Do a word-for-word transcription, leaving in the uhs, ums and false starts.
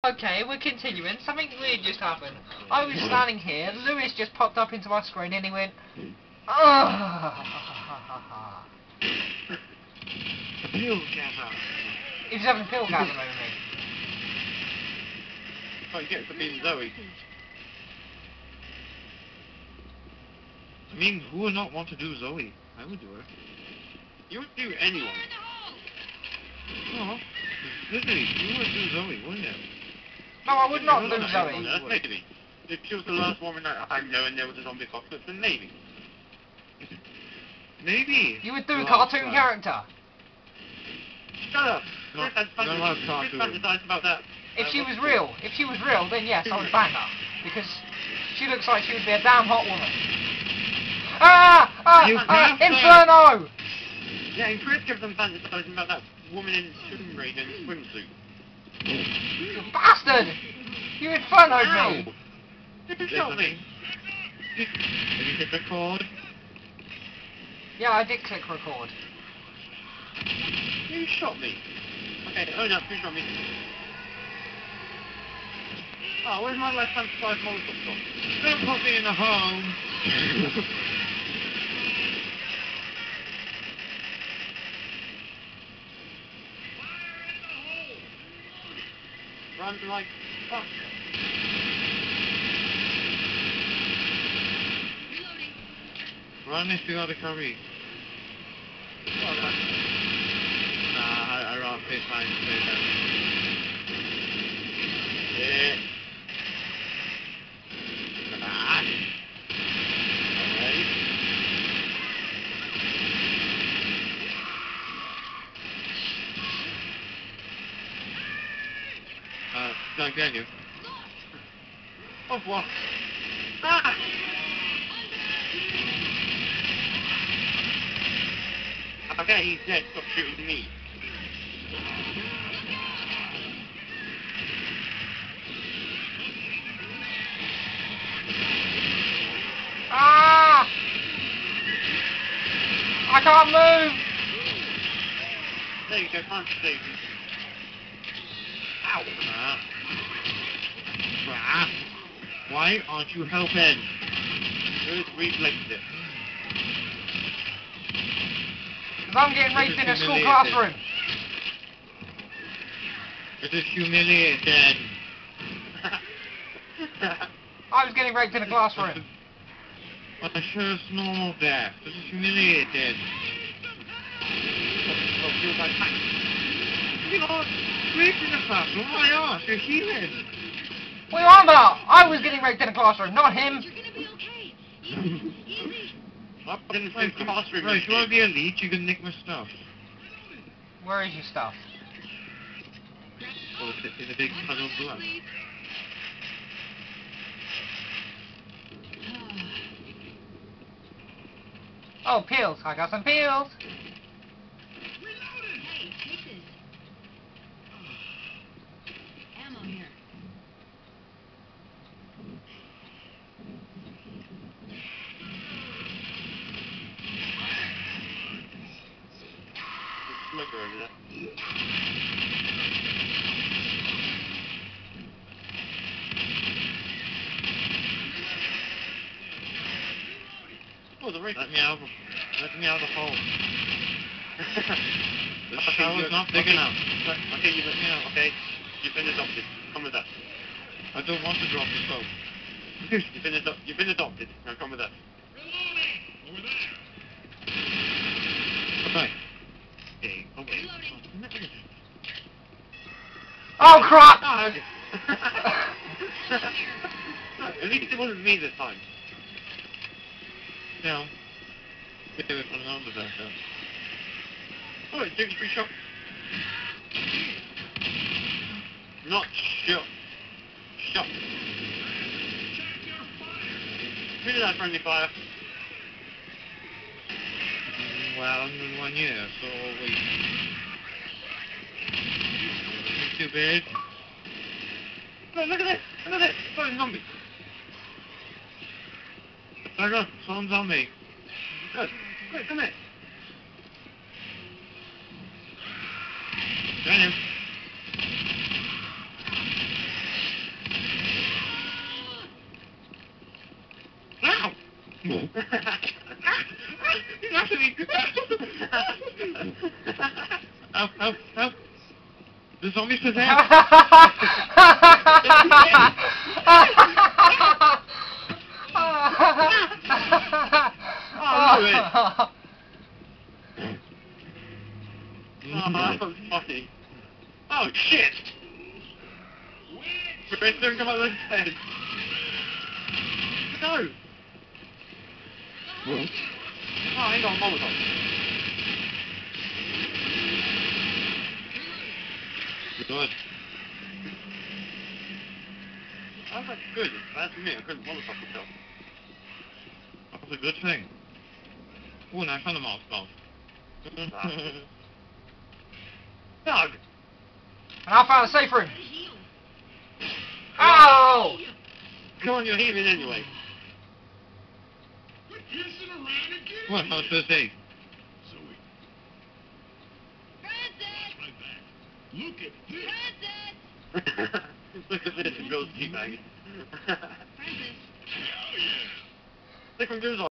Okay, we're continuing. Something weird just happened. I was standing here, Lewis just popped up into my screen and he went, ah. Pilgasm. He was having pilgasm over me. Oh, you get to be Zoe. I mean, who would not want to do Zoe? I would do her. You would do anyone. Oh, literally, you would do Zoe, wouldn't you? No, I would not do no, Zoe. No, that's maybe. If she was the last woman that I know and there was a zombie apocalypse, then maybe. Maybe. You would do a cartoon uh, character. Shut up. Not, Chris fantasized about that. If uh, she was real, if she was real, then yes, I would bang her. Because she looks like she would be a damn hot woman. Ah! Ah! You Ah! have Inferno! Yeah, and Chris gives them fantasizing about that woman in Tomb Raider in a swimsuit. You bastard! You infernoed me! You shot me! Did you hit record? Yeah, I did click record. You shot me! Okay, oh no, you shot me. Oh, where's my left hand side Molotov gone? Don't put me in a home! Run like fuck. Run if you got a curry. Well done. Nah, I, I rather play fine to play that. Yeah. Ah. Alright. Uh, Doug Daniel. Oh, what? Ah! Okay, he's dead. Stop shooting me. Ah! I can't move! There you go, time to save me. Ow! Ah. Ah. Why aren't you helping? Good, reflexed it. Because I'm getting raped in a school humiliating. classroom. It is humiliating. I was getting raped in a classroom. My first normal death. This is humiliating. Oh, you're like, you're not raped in a classroom. My ass, you're healing. What are you on about? I was getting raped in a classroom, not him. You're gonna be okay. Easy, easy. I didn't say classroom. Right, you want to be elite, you can nick my stuff. Where is your stuff? Well, it's in a big puddle of blood. Oh, pills. I got some pills. Hey, take this. Ammo here. Smoker over there. Oh, the right. Let me out. Of, let me out of the hole. The shower's not big okay. enough. Okay, you let me out. Okay, you've been adopted. Come with us. I don't want to drop the soap. You've been adopted. You've been adopted. Now come with us. Okay. Okay. Okay. Oh, crap! Ah, okay. At least it wasn't me this time. No. Get away from the sound of that. Oh, it's James free shot. Not shot. Shot. Who did that friendly fire? Mm, well, I'm in one year, so wait. It's too big. No, look at this! Look at this! Oh, it's a zombie! Back up, someone's on me. Good. Quick, come here! Got him. He's after me! Help, help, help! The zombie's possessed! Oh, it. Oh, that was funny. Oh, shit! Wait, don't come out of his head. No! Oh, I ain't got a Molotov. Good. That was good. That's me. I couldn't Molotov myself. That was a good thing. Oh, and I found a Molotov. Doug! And I found a safe room. Oh! Come on, you're healing anyway. What? How's first aid? Zoe, Francis! right back. Look at this. Francis! Look at this, it goes teabagging. Francis! Hell yeah. Stick from yours on.